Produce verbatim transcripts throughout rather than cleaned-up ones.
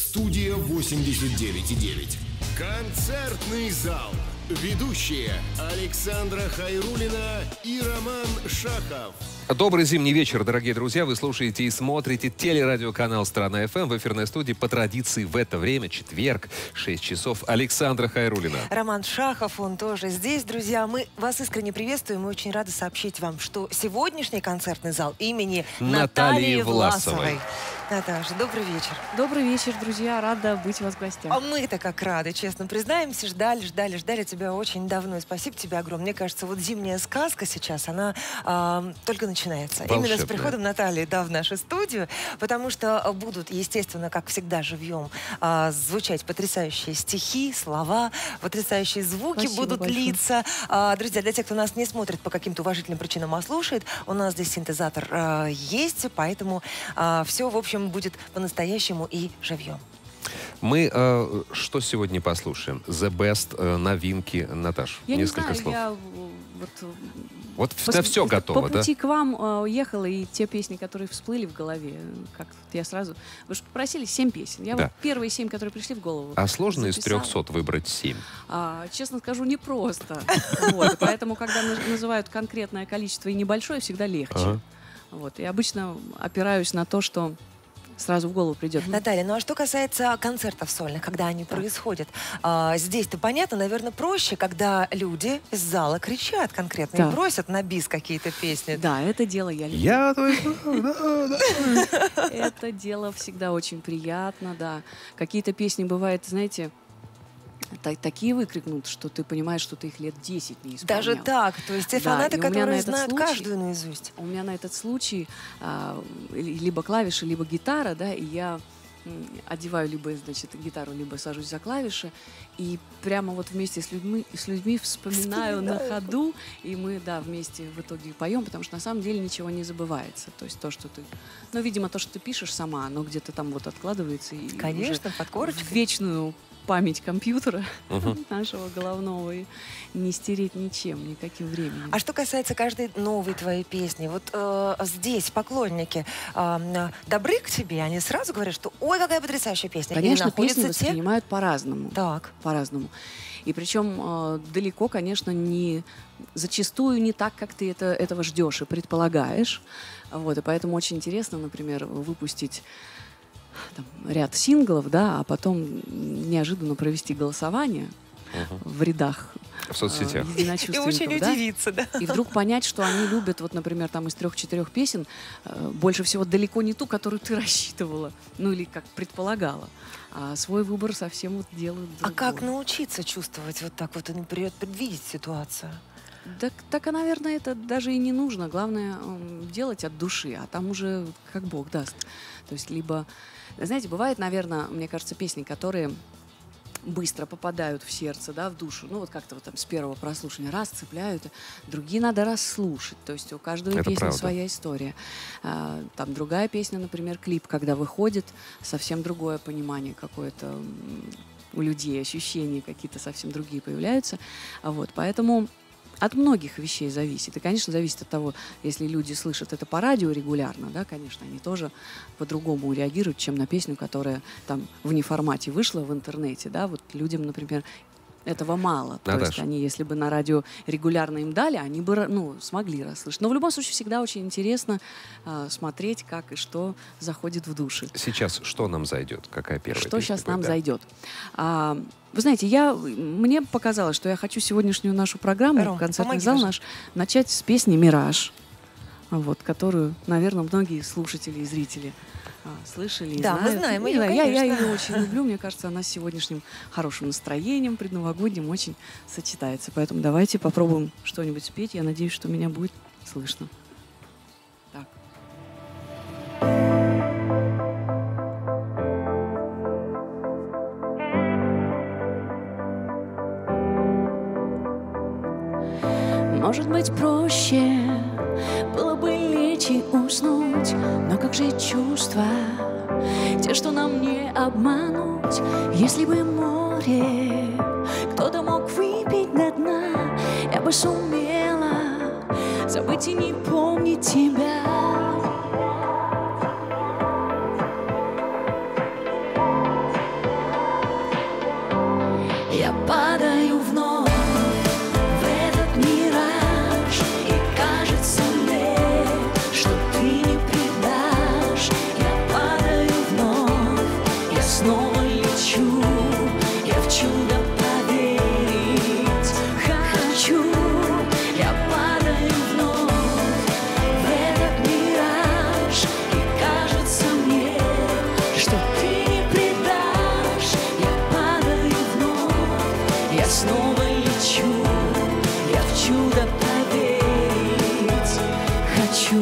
Студия восемьдесят девять и девять. Концертный зал. Ведущие Александра Хайруллина и Роман Шахов. Добрый зимний вечер, дорогие друзья. Вы слушаете и смотрите телерадиоканал «Страна ФМ». В эфирной студии по традиции в это время, четверг, шесть часов, Александра Хайруллина. Роман Шахов, он тоже здесь. Друзья, мы вас искренне приветствуем. Мы очень рады сообщить вам, что сегодняшний концертный зал имени Натальи, Натальи Власовой. Власовой. Наташа, добрый вечер. Добрый вечер, друзья. Рада быть у вас в гостях. А мы-то как рады, честно признаемся. Ждали, ждали, ждали тебя очень давно. И спасибо тебе огромное. Мне кажется, вот зимняя сказка сейчас, она э, только начинается. Волшебная. Именно с приходом Натальи, да, в нашу студию. Потому что будут, естественно, как всегда, живьем э, звучать потрясающие стихи, слова, потрясающие звуки Спасибо будут большое. литься. Э, друзья, для тех, кто нас не смотрит по каким-то уважительным причинам, а слушает, у нас здесь синтезатор э, есть, поэтому э, все, в общем, будет по-настоящему и живьем. Мы э, что сегодня послушаем? The Best, э, новинки. Наташ, Я несколько не знаю, слов. я вот, Вот по, на все готово, по да? пути к вам э, ехала, и те песни, которые всплыли в голове, как я сразу... Вы же попросили семь песен. Я Да. вот первые семь, которые пришли в голову, А сложно из записала. трехсот выбрать семь? А, честно скажу, непросто. Вот, поэтому, когда наз- называют конкретное количество и небольшое, всегда легче. Ага. Вот, и обычно опираюсь на то, что сразу в голову придет. Наталья, ну а что касается концертов сольных, когда они происходят, а, здесь-то понятно, наверное, проще, когда люди из зала кричат конкретно Да. и просят на бис какие-то песни. Да, это дело я люблю. Я твой... да, да. Это дело всегда очень приятно, да. Какие-то песни бывают, знаете, та- такие выкрикнут, что ты понимаешь, что ты их лет десять не исполнял. Даже так, то есть те Да, фанаты, и у меня на которые этот знают случай- каждую наизусть. У меня на этот случай а, либо клавиши, либо гитара, да, и я м, одеваю либо, значит, гитару, либо сажусь за клавиши, и прямо вот вместе с людьми, с людьми вспоминаю, на Вспоминаю. ходу, и мы, да, вместе в итоге поем, потому что на самом деле ничего не забывается. То есть то, что ты... Ну, видимо, то, что ты пишешь сама, оно где-то там вот откладывается. И Конечно, под в корочкой. вечную память компьютера Мгм. нашего головного, и не стереть ничем, никаким временем. А что касается каждой новой твоей песни, вот э, здесь поклонники э, добры к тебе, они сразу говорят, что ой, какая потрясающая песня. Или Конечно, песни находятся те... воспринимают по-разному. Так. По-разному. И причем э, далеко, конечно, не зачастую не так, как ты это, этого ждешь и предполагаешь. Вот, и поэтому очень интересно, например, выпустить там, ряд синглов, да, а потом неожиданно провести голосование Мгм. в рядах В соцсетях. э, И единочувственников, очень да. удивиться, да. И вдруг понять, что они любят, вот, например, там из трех-четырех песен э, больше всего далеко не ту, которую ты рассчитывала, ну или как предполагала, а свой выбор совсем вот делают А как другой. научиться чувствовать вот так вот и наперед предвидеть ситуацию? Так, так, а, наверное, это даже и не нужно. Главное м, делать от души, а там уже как Бог даст. То есть либо... Знаете, бывает, наверное, мне кажется, песни, которые быстро попадают в сердце, да, в душу. Ну, вот как-то вот там с первого прослушивания раз цепляют, другие надо расслушать. То есть у каждой Это песни правда. своя история. А, там другая песня, например, клип, когда выходит, совсем другое понимание какое-то м, у людей, ощущения какие-то совсем другие появляются. А вот, поэтому от многих вещей зависит. И, конечно, зависит от того, если люди слышат это по радио регулярно, да, конечно, они тоже по-другому реагируют, чем на песню, которая там в неформате вышла в интернете, да, вот людям, например, этого мало. То Наташ. есть они, если бы на радио регулярно им дали, они бы, ну, смогли расслышать. Но в любом случае всегда очень интересно а, смотреть, как и что заходит в души. Сейчас что нам зайдет? Какая первая Что песня сейчас нам будет? Да. зайдет? А, вы знаете, я, мне показалось, что я хочу сегодняшнюю нашу программу, Ром, концертный помоги, зал пожалуйста. наш, начать с песни «Мираж», вот, которую, наверное, многие слушатели и зрители а, слышали и Да, мы знают. знаем И, её, да, я, я конечно. ее очень люблю. Мне кажется, она с сегодняшним хорошим настроением, предновогодним очень сочетается. Поэтому давайте попробуем что-нибудь спеть. Я надеюсь, что меня будет слышно. Так. Может быть, проще было бы лечь и уснуть, но как же чувства, те, что нам не обмануть. Если бы море кто-то мог выпить до дна, я бы сумела забыть и не помнить тебя. Я падаю вновь в этот мираж, и кажется мне, что ты не предашь. Я падаю вновь, я снова лечу, я в чудо поверить хочу. Я падаю вновь в этот мираж, и кажется мне, что ты не предашь. Я падаю вновь, я снова лечу, я в чудо поверить хочу.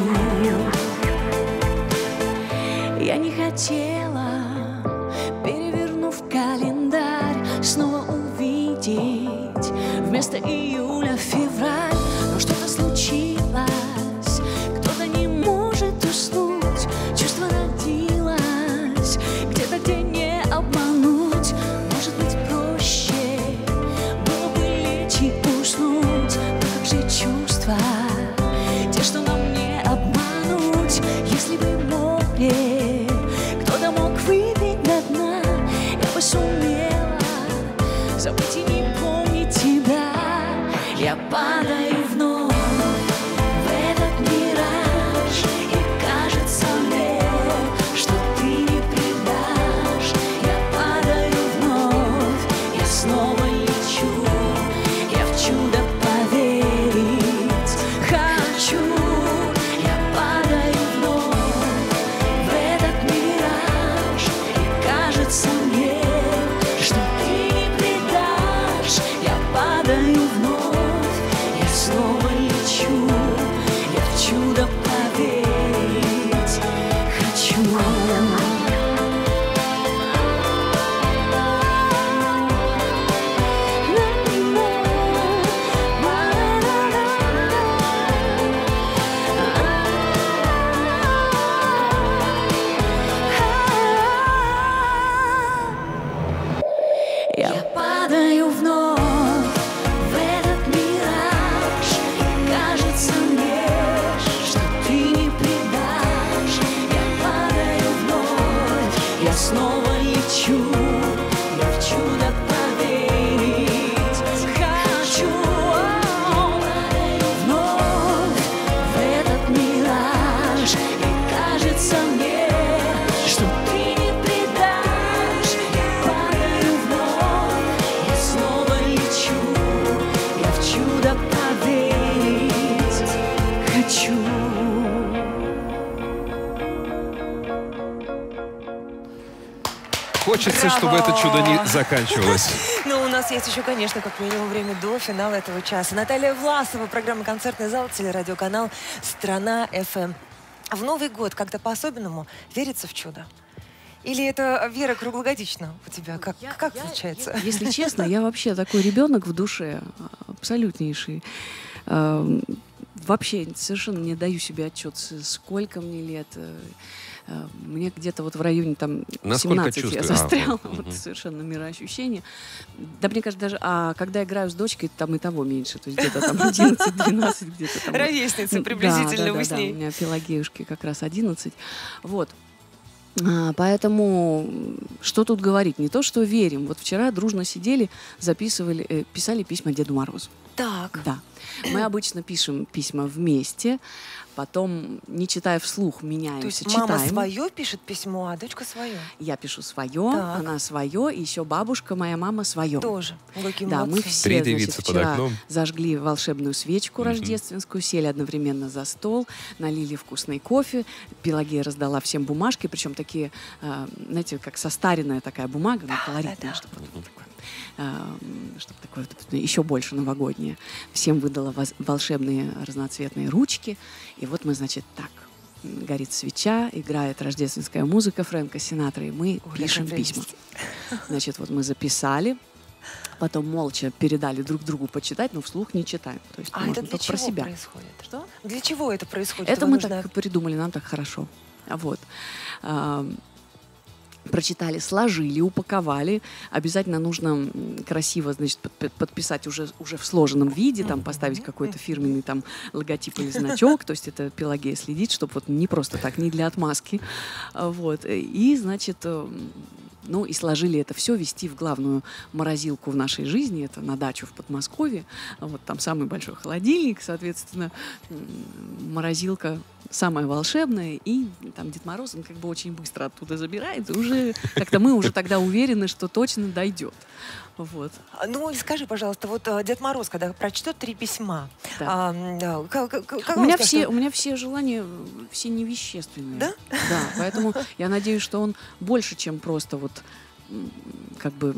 Я не хотела, перевернув календарь, снова увидеть вместо июля февраль. Но что-то случилось, кто-то не может уснуть, чувство родилось где-то, где не обмануть. Может быть, проще было бы лечь и уснуть, но как же чувства, те, что нам не обмануть. Если бы море кто-то мог выпить до дна, я бы сумела забыть и не помнить тебя. Я падаю вновь в этот мираж, и кажется мне, что ты не предашь. Я падаю вновь, я снова лечу, я в чудо поверить хочу. Я падаю вновь в этот мираж, и кажется мне, что ты не предашь. Я падаю вновь, я снова лечу, я в чудо поверить хочу. Я падаю вновь в этот мираж, и кажется мне, что ты не предашь. Я падаю вновь, я снова лечу, я в чудо поверить хочу. Падаю вновь в этот мираж, и кажется мне, что ты не предашь. Я падаю вновь, я снова лечу, я в чудо поверить хочу. Хочется, чтобы это чудо не заканчивалось. Ну, у нас есть еще, конечно, как минимум время до финала этого часа. Наталья Власова, программа «Концертный зал», телерадиоканал «Страна эф эм». В Новый год как-то по-особенному верится в чудо? Или это вера круглогодично у тебя? Как, как получается? Если честно, я вообще такой ребенок в душе, абсолютнейший. Эм, Вообще совершенно не даю себе отчет, сколько мне лет. Э, э, Мне где-то вот в районе там Насколько семнадцати я чувствую? застряла. А, Вот мгм. совершенно мироощущение. Да мне кажется, даже, а когда играю с дочкой, там и того меньше. То есть где-то там одиннадцать-двенадцать, где-то там. вот. Ровесница Да, приблизительно да, вы да, с да, ней. у меня Пелагеюшке как раз одиннадцать. Вот. А, Поэтому что тут говорить? Не то, что верим. Вот вчера дружно сидели, записывали, э, писали письма Деду Морозу. Так. Да. Мы обычно пишем письма вместе, потом, не читая вслух, меняемся, То есть читаем. мама свое пишет письмо, а дочка свое? Я пишу свое, Так. она свое, и еще бабушка, моя мама свое. Тоже. Какие Да, мы молодцы. все, Три значит, девицы под вчера окном. зажгли волшебную свечку Мгм. рождественскую, сели одновременно за стол, налили вкусный кофе, Пелагея раздала всем бумажки, причем такие, э, знаете, как состаренная такая бумага, но колоритная, да. чтобы вот такое, чтобы такое вот еще больше новогоднее. Всем выдала воз- волшебные разноцветные ручки, и вот мы, значит, так. Горит свеча, играет рождественская музыка Фрэнка Синатра, и мы Ой, пишем какая письма. прелесть. Значит, вот мы записали, потом молча передали друг другу почитать, но вслух не читаем. То есть А можно это для только чего про себя. происходит? Что? Для чего это происходит? Это Вам мы нужно- так придумали, нам так хорошо. Вот. Ам, Прочитали, сложили, упаковали. Обязательно нужно м, красиво, значит, под- под- подписать уже, уже в сложенном виде, там поставить какой-то фирменный там логотип или значок. То есть это Пелагея следит, чтобы вот не просто так, не для отмазки. А, Вот. И, значит, э, Ну и сложили это все, вести в главную морозилку в нашей жизни, это на дачу в Подмосковье. Вот там самый большой холодильник, соответственно, морозилка самая волшебная, и там Дед Мороз, он как бы очень быстро оттуда забирает, и уже как-то мы уже тогда уверены, что точно дойдет. Вот. Ну и скажи, пожалуйста, вот Дед Мороз, когда прочтет три письма, Да. а, да, как, как, как У меня, он все, скажет? у меня все желания, все невещественные. Да? Да, поэтому я надеюсь, что он больше, чем просто вот м, как бы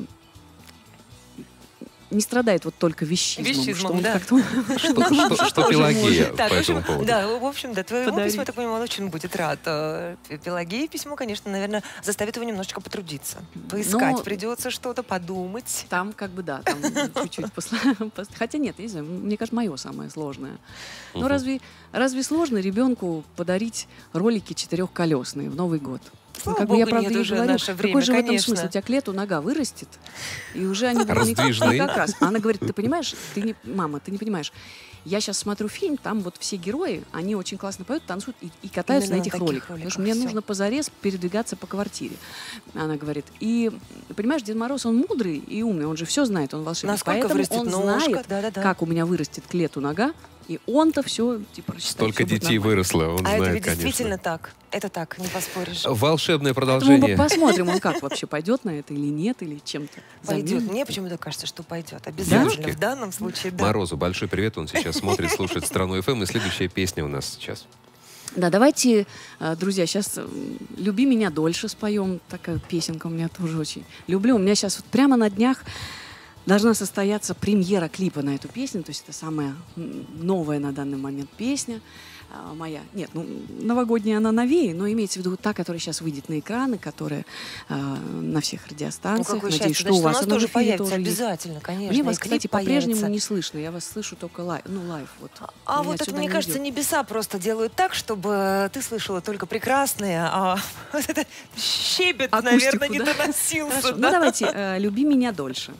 не страдает вот только вещизмом. Вещизмом, что он да. как-то- Что, что- что Пелагея Так, по в общем, этому поводу. да, в общем, да, твоему Подарить. письму, я так понимаю, он очень будет рад. Э, Пелагеи письмо, конечно, наверное, заставит его немножечко потрудиться. Поискать Но- придется что-то, подумать. Там как бы да, там чуть-чуть посла- пос- Хотя нет, я не знаю, мне кажется, мое самое сложное. Ну Мгм. разве, разве сложно ребенку подарить ролики четырехколесные в Новый год? Слава Ну, как бы я, богу, правда, нет ей уже говорю, наше время, какой же в этом конечно. смысл? У тебя к лету нога вырастет, и уже они будут не как- Раздвижные. не как раз. А она говорит, ты понимаешь, ты не, мама, ты не понимаешь, я сейчас смотрю фильм, там вот все герои, они очень классно поют, танцуют и, и катаются Именно на на этих таких роликах. Потому что роликах, мне всё. нужно позарез передвигаться по квартире. Она говорит. И, понимаешь, Дед Мороз, он мудрый и умный, он же все знает, он волшебник. Насколько Поэтому вырастет он ножка, знает, да-да-да. как у меня вырастет к лету нога, и он-то все, типа, рассчитает, Столько всё будет детей нормально. выросло, он А это знает, ведь действительно конечно. так. Это так, не поспоришь. Волшебное Поэтому мы продолжение. посмотрим, он как вообще пойдет на это или нет, или чем-то Пойдет. заменит. Мне почему-то кажется, что пойдет. Обязательно. Девушки, В данном случае, да. Морозу большой привет, он сейчас смотрит, слушает «Страну эф эм», и следующая песня у нас сейчас. Да, давайте, э, друзья, сейчас «Люби меня дольше» споем. Такая песенка у меня тоже очень люблю. У меня сейчас вот прямо на днях должна состояться премьера клипа на эту песню. То есть это самая м, новая на данный момент песня а, моя. Нет, ну, новогодняя она новее, но имеется в виду та, которая сейчас выйдет на экраны, которая а, на всех Ну, радиостанциях. какое Надеюсь, счастье. что у Значит, вас нас она в тоже эфире появится тоже есть. обязательно, конечно. Мне вас, и клип кстати, по-прежнему появится. не слышно. Я вас слышу только лайв. Ну, лайв вот. А Меня вот это, отсюда мне не кажется, идет. небеса просто делают так, чтобы ты слышала только прекрасные, а вот это щебет, Акустику, наверное, не да? доносился. Хорошо. Ну, да. давайте, э, «Люби меня дольше».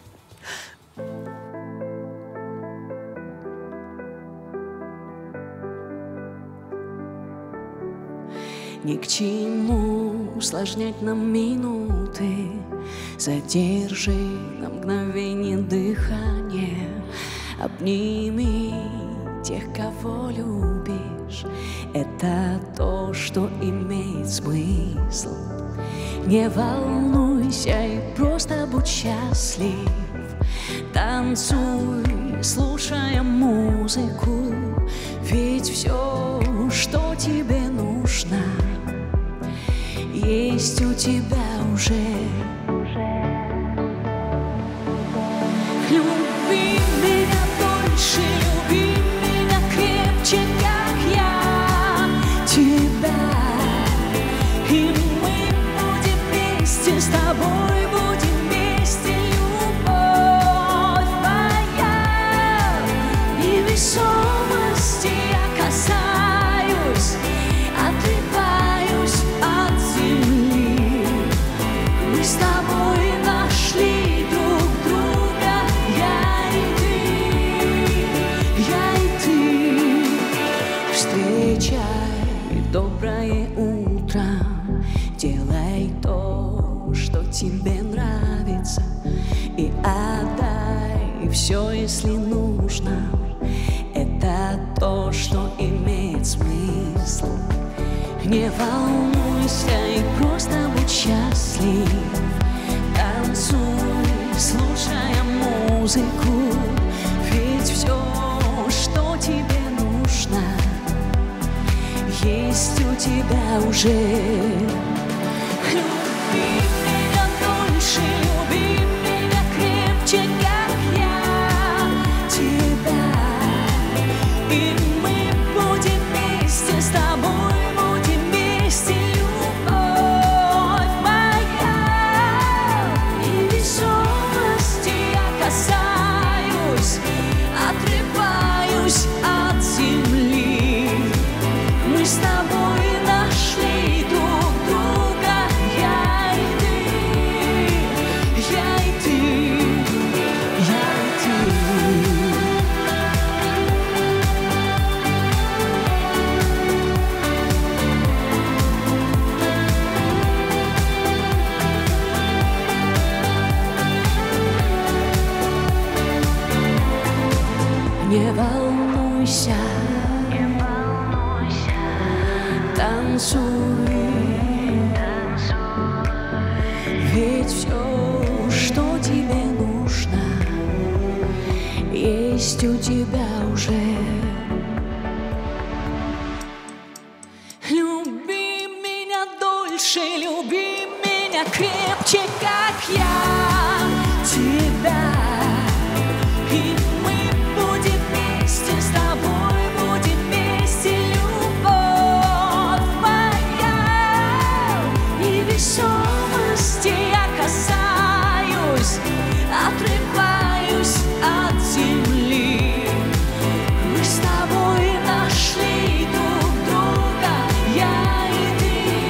Ни к чему усложнять нам минуты, задержи на мгновение дыхание, обними тех, кого любишь. Это то, что имеет смысл. Не волнуйся и просто будь счастлив. Танцуй, слушая музыку, ведь все, что тебе нужно, есть у тебя уже. Люби меня дольше, люби меня крепче, как я тебя. И мы будем вместе, с тобой будем вместе, любовь моя. Невесомости я касаюсь, отрываюсь от земли. Мы с тобой нашли друг друга, я и ты, я и ты. Встречай доброе утро, делай то, что тебе нравится, и отдай все, если нужно. Это то, что имеет смысл. Не волнуйся и просто будь счастлив. Танцуй, слушая музыку, ведь все, что тебе нужно, есть у тебя уже. Люби меня дольше, люби меня крепче, как я тебя. И мы будем вместе, с тобой будем вместе, любовь моя. Невесомости я касаюсь, отрываюсь от земли. Мы с тобой нашли друг друга, я и ты. Не волнуйся, не волнуйся, танцуй, ведь все, что тебе нужно, есть у тебя уже. Люби меня дольше, люби меня крепче, как я тебя. И мы будем вместе, с тобой будем вместе, любовь моя. И весомости я касаюсь, отрываюсь от земли. Мы с тобой нашли друг друга, я и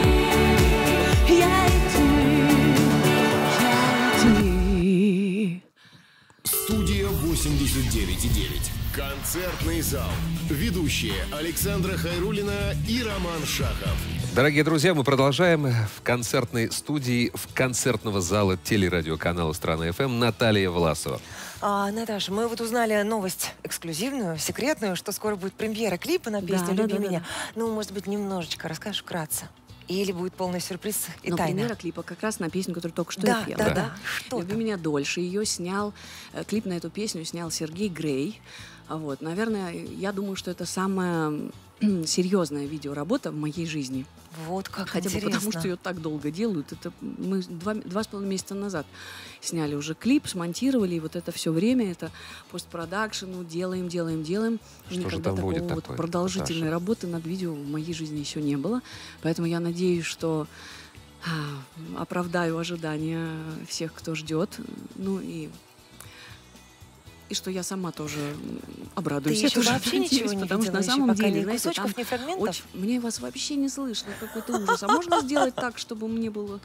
ты, я и ты, я и ты. Студия восемьдесят девять и девять. Концертный зал. Ведущие Александра Хайруллина и Роман Шахов. Дорогие друзья, мы продолжаем в концертной студии в концертного зала телерадиоканала «Страна.ФМ» Наталья Власова. А, Наташа, мы вот узнали новость эксклюзивную, секретную, что скоро будет премьера клипа на песню Да, «Люби да, да, меня». да. Ну, может быть, немножечко расскажешь вкратце? Или будет полный сюрприз и Но тайна? премьера клипа как раз на песню, которую только что Да, я пела. да, да. Что «Люби там? меня дольше». Ее снял, э, клип на эту песню снял Сергей Грей. А Вот, наверное, я думаю, что это самая серьезная видеоработа в моей жизни. Вот как Хотя бы интересно. потому, что ее так долго делают. Это мы два, два с половиной месяца назад сняли уже клип, смонтировали, и вот это все время, это постпродакшену, делаем, делаем, делаем. Что же Никогда там такого будет вот такое, продолжительной Наташа? работы над видео в моей жизни еще не было. Поэтому я надеюсь, что а, оправдаю ожидания всех, кто ждет. Ну и и что я сама тоже м, обрадуюсь. Ты Я еще тоже вообще надеюсь, ничего не потому что видела на еще самом пока, деле, ни знаете, кусочков, там ни фрагментов? очень- мне вас вообще не слышно, какой-то ужас. А можно сделать так, чтобы мне было...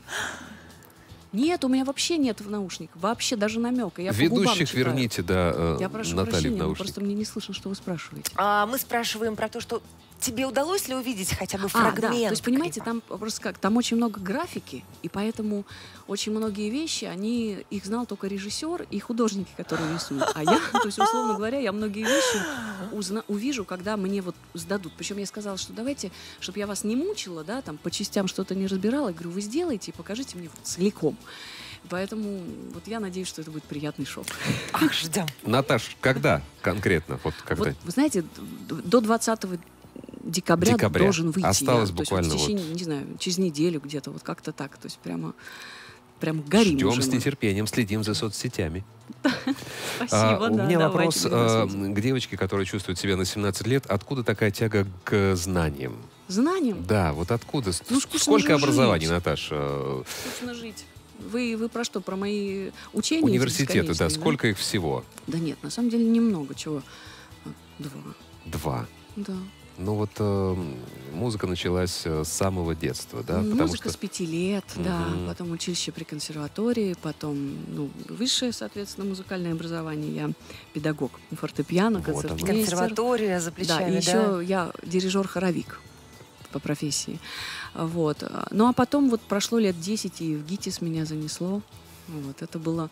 Нет, у меня вообще нет в наушниках. Вообще даже намека. Я по губам Ведущих читаю. верните, да, э, Я прошу Натальи в прощения, но наушники. просто мне не слышно, что вы спрашиваете. А, мы спрашиваем про то, что тебе удалось ли увидеть хотя бы А, фрагмент да, то есть, понимаете, клипа? там просто как, там очень много графики, и поэтому очень многие вещи, они, их знал только режиссер и художники, которые рисуют. А я, то есть, условно говоря, я многие вещи узна- увижу, когда мне вот сдадут. Причем я сказала, что давайте, чтобы я вас не мучила, да, там, по частям что-то не разбирала, я говорю, вы сделайте и покажите мне вот целиком. Поэтому вот я надеюсь, что это будет приятный шок. Ах, ждем. Наташ, когда конкретно? Вот когда? Вот, вы знаете, д- до двадцатого декабря, Декабря. должен выйти. Осталось я. буквально То есть, вот в течение, не знаю, через неделю где-то, вот как-то так. То есть прямо, прямо горим Ждем уже с мы. нетерпением, следим за соцсетями. Спасибо, А, у да, меня давайте, вопрос будем на э, связи. к девочке, которая чувствует себя на семнадцать лет. Откуда такая тяга к знаниям? Знанием Да, вот откуда? С- Ну, скучно Сколько же образований, жить. Наташа? скучно жить. Вы, вы про что? Про мои учения? Университеты, да, бесконечные, сколько их всего? Да нет, на самом деле немного. Чего? А, Два. Два. Да. Ну вот э, музыка началась э, с самого детства, да? Потому Музыка что с пяти лет, да. Мгм. Потом училище при консерватории, потом ну, высшее, соответственно, музыкальное образование. Я педагог фортепиано, Вот оно. концертмейстер. Консерватория за Да, плечами, и да? еще я дирижер-хоровик по профессии. Вот. Ну, а потом вот прошло лет десять, и в ГИТИС меня занесло. Вот. Это была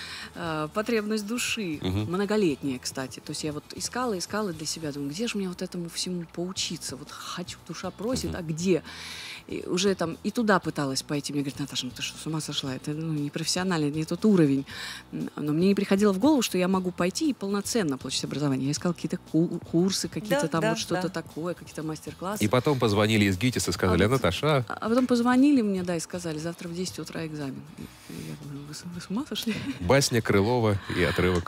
э, потребность души, Мгм. многолетняя, кстати. То есть я вот искала, искала для себя, думаю, где же мне вот этому всему поучиться? Вот хочу, душа просит, а где? И уже там и туда пыталась пойти. Мне говорят, Наташа, ну ты что, с ума сошла? Это ну, не профессионально, не тот уровень. Но мне не приходило в голову, что я могу пойти и полноценно получить образование. Я искала какие-то ку- курсы, какие-то Да, там да, вот что-то да. такое, какие-то мастер-классы. и потом позвонили из ГИТИСа и сказали, А а, вот- Наташа, А потом позвонили мне, да, и сказали, завтра в десять утра экзамен. И я говорю, вы, с- вы с ума сошли? басня Крылова и отрывок.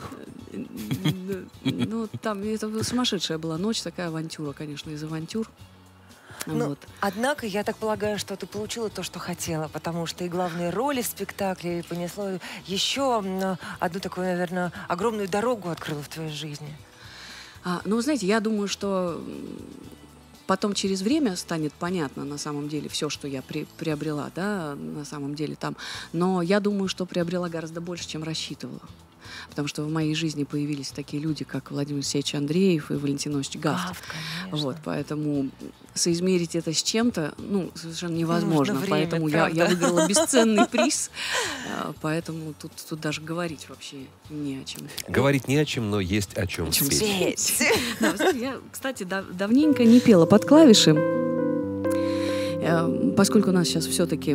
Ну, там это сумасшедшая была ночь, такая авантюра, конечно, из авантюр. Ну, Вот. однако, я так полагаю, что ты получила то, что хотела, потому что и главные роли в спектакле и понесло еще м, одну такую, наверное, огромную дорогу открыло в твоей жизни. А, ну, знаете, я думаю, что м, потом через время станет понятно на самом деле все, что я при, приобрела, да, на самом деле там. Но я думаю, что приобрела гораздо больше, чем рассчитывала. Потому что в моей жизни появились такие люди, как Владимир Алексеевич Андреев и Валентин Иванович Гафтов. Гафт, вот, поэтому соизмерить это с чем-то, ну, совершенно невозможно. Время, поэтому я, я выиграла бесценный приз. Поэтому тут, тут даже говорить вообще не о чем. Говорить не о чем, но есть о чем спеть. Да, знаете, я, кстати, дав- давненько не пела под клавиши, поскольку у нас сейчас все-таки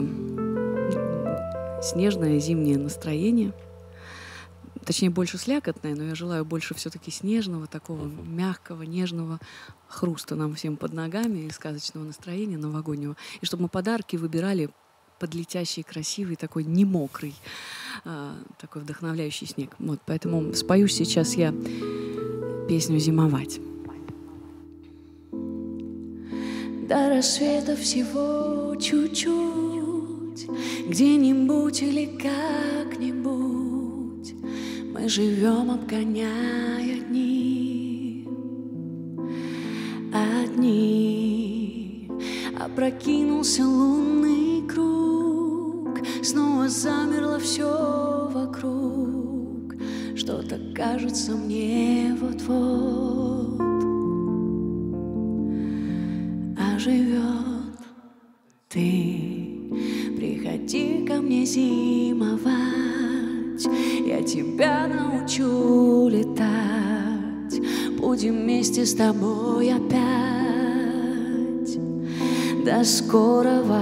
снежное зимнее настроение. Точнее, больше слякотное, но я желаю больше все-таки снежного, такого мягкого, нежного хруста нам всем под ногами и сказочного настроения новогоднего. И чтобы мы подарки выбирали под летящий, красивый, такой немокрый, а, такой вдохновляющий снег. Вот, поэтому спою сейчас я песню «Зимовать». До рассвета всего чуть-чуть, где-нибудь или как-нибудь мы живем, обгоняя дни, одни. Опрокинулся лунный круг, снова замерло все вокруг. Что-то кажется мне вот-вот оживет. Ты приходи ко мне зимовать, я тебя научу летать. Будем вместе с тобой опять. До скорого.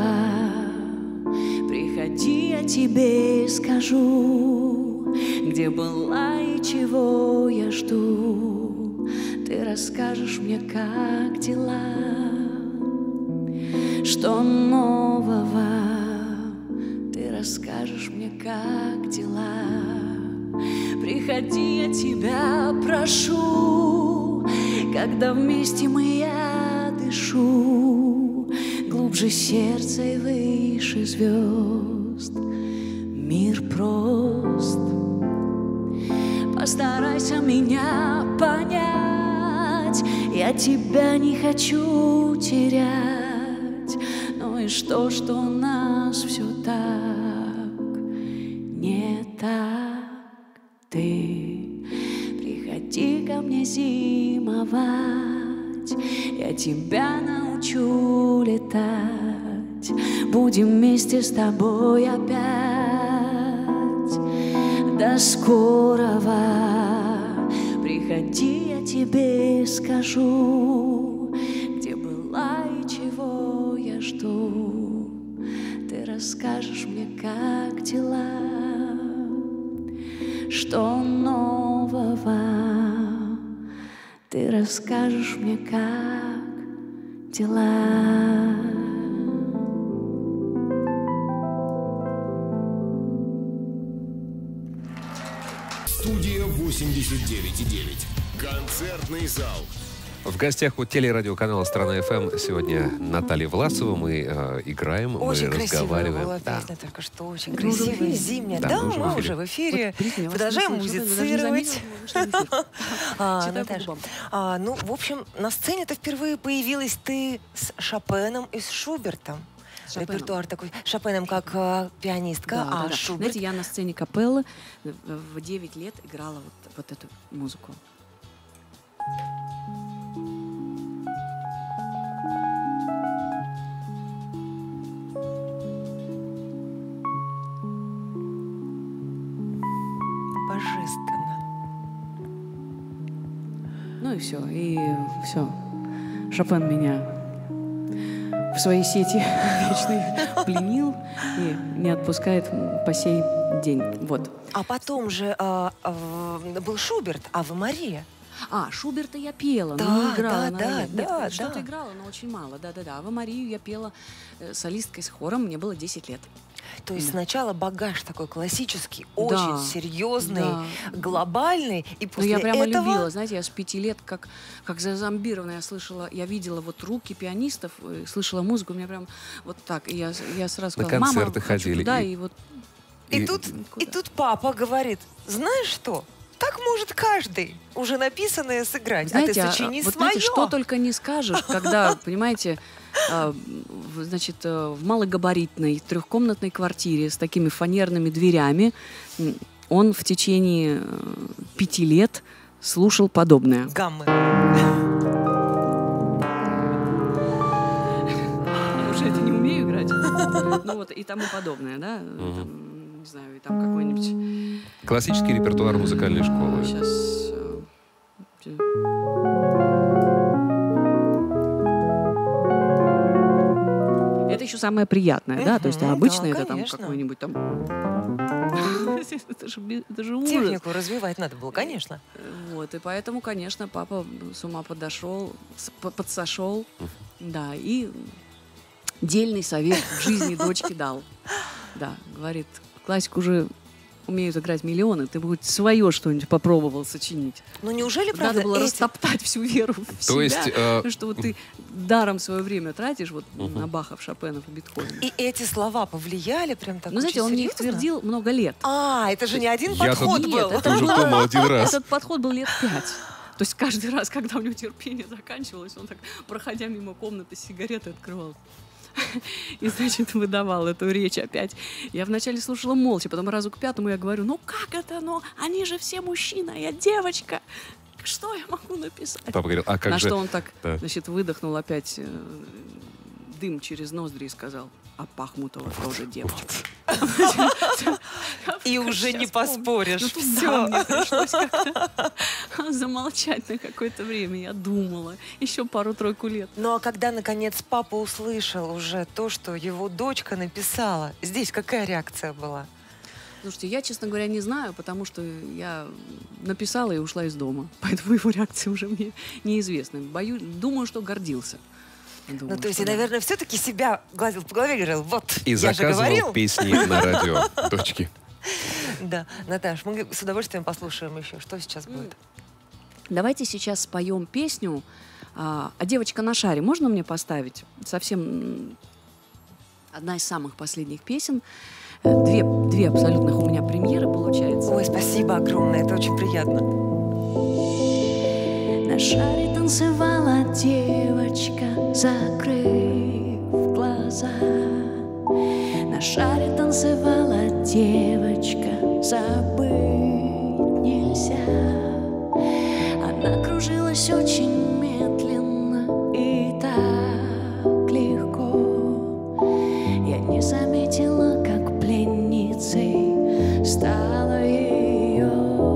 Приходи, я тебе скажу, где была и чего я жду. Ты расскажешь мне, как дела, что нового. Ты расскажешь мне, как дела. Приходи, я тебя прошу, когда вместе мы я дышу, глубже сердца и выше звезд. Мир прост. Постарайся меня понять, я тебя не хочу терять. Ну и что, что у нас все так не так. Ты приходи ко мне зимовать, я тебя научу летать. Будем вместе с тобой опять. До скорого. Приходи, я тебе скажу, где была и чего я жду. Ты расскажешь мне, как дела, что нового. Ты расскажешь мне, как дела. Студия восемьдесят девять и девять. Концертный зал. В гостях у телерадиоканала «Страна-ФМ» сегодня Наталья Власова. Мы э, играем, очень мы разговариваем. Была да. песня только что, очень красивая, зимняя. Да, Да, мы уже в мы эфире. уже в эфире. Вот, Продолжаем вас не слышала, музицировать. даже не заметила, А, Читаю Наташа, по губам. а, ну, в общем, на сцене-то впервые появилась ты с Шопеном и с Шубертом. Шопеном. Репертуар такой. Шопеном как а, пианистка, Да, а да, да. Шуберт... Знаете, я на сцене капеллы в девять лет играла вот, вот эту музыку. Божественно. Ну и все, и все. Шопен меня в своей сети вечной пленил и не отпускает по сей день. Вот. А потом же а, а, был Шуберт, Ава Мария. А, Шуберта я пела, Да, но не играла. да, на да, рояле. Нет, да, что-то да. играла, но очень мало. Да-да-да. Ава Марию я пела э, солисткой с хором, мне было десять лет. То есть Да. сначала багаж такой классический, Да, очень серьезный, да. глобальный, и Ну, после я прямо этого... любила, знаете, я с пяти лет, как, как зазомбированная, я слышала, я видела вот руки пианистов, э, слышала музыку, у меня прям вот так, и я, я сразу На сказала, мама, концерты хочу ходили, туда, и- и вот... И, И- тут, и Куда? тут папа говорит, знаешь что, так может каждый уже написанное сыграть? Знаете, а ты сочини а, вот свое. знаете, что только не скажешь, когда, понимаете, а, в, значит, в малогабаритной трехкомнатной квартире с такими фанерными дверями он в течение пяти лет слушал подобное. Гаммы. Уже это не умею играть. Ну вот и тому подобное, да? Там, не знаю, и там какой-нибудь... Классический репертуар музыкальной школы. Сейчас... Это еще самое приятное, да? То есть Мгм, обычно да, это там конечно. какой-нибудь там... Это же би- это же ужас. Технику развивать надо было, конечно. Вот, и поэтому, конечно, папа с ума подошел, с- по- подсошел, да, и дельный совет в жизни дочке дал. Да, говорит, классику уже умеют играть миллионы, ты бы хоть свое что-нибудь попробовал сочинить. Ну неужели, правда, Надо было эти- растоптать всю веру в себя. То есть, э, что вот ты даром свое время тратишь вот Мгм. на Бахов, Шопенов и Бетховена. и эти слова повлияли прям так Ну, знаете, очень он мне их серьезно? твердил много лет. А, это же не один Я тут- подход Нет, был. это Ты уже думал один раз. Этот подход был лет пять. То есть каждый раз, когда у него терпение заканчивалось, он так, проходя мимо комнаты с сигаретой, открывал. И, значит, выдавал эту речь опять. Я вначале слушала молча, потом разу к пятому я говорю, ну как это, ну, они же все мужчины, а я девочка. Что я могу написать? Папа говорил, а как На же... что он так, Да. значит, выдохнул опять э, дым через ноздри и сказал, а Пахмутова тоже девочка. И уже не Сейчас помню. поспоришь. Ну, тут Всё. да, мне пришлось как-то замолчать на какое-то время. Я думала. Еще пару-тройку лет. Ну а когда, наконец, папа услышал уже то, что его дочка написала, здесь какая реакция была? Слушайте, я, честно говоря, не знаю, потому что я написала и ушла из дома. Поэтому его реакция уже мне неизвестна. Боюсь, думаю, что гордился. Думаю, Ну, то есть, что и, да. наверное, все-таки себя гладил по голове и говорил, вот, И я же заказывал говорил. песни на радио дочки. Да, Наташ, мы с удовольствием послушаем еще, что сейчас будет. Давайте сейчас споем песню а, «А девочка на шаре». Можно мне поставить? Совсем м, одна из самых последних песен. Э, Две, две абсолютных у меня премьеры получается. Ой, спасибо огромное, это очень приятно. На шаре танцевала девочка, закрыв глаза. На шаре танцевала девочка, забыть нельзя. Она кружилась очень медленно и так легко. Я не заметила, как пленницей стала ее.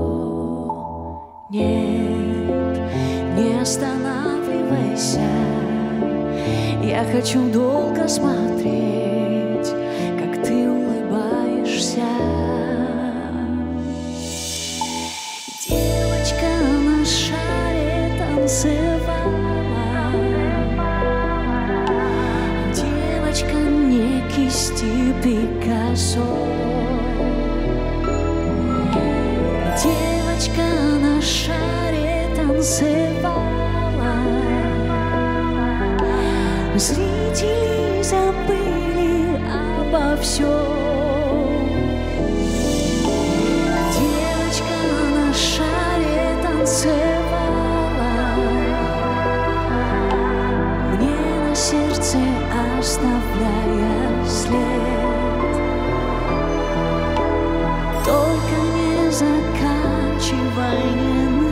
Нет, не останавливайся, я хочу долго смотреть, как ты улыбаешься. Девочка на шаре танцевала, девочка не кисти Пикассо. Девочка на шаре танцевала, зрители забыли обо всем. Девочка на шаре танцевала, мне на сердце оставляя след. Только не заканчивай, не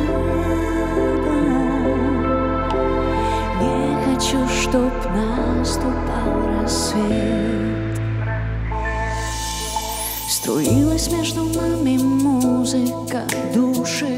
надо. Не хочу, чтоб наступал рассвет. Струилась между нами музыка души